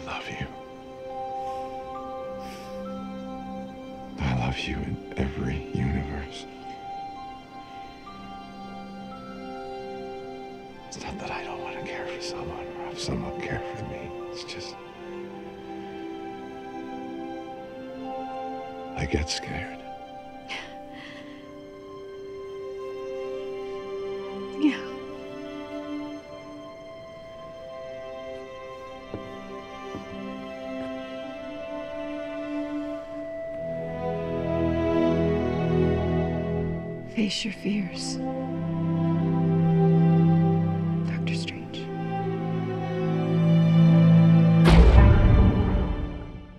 love you. I love you in every universe. It's not that I don't want to care for someone or have someone care for me. It's just I get scared. Yeah. Face your fears.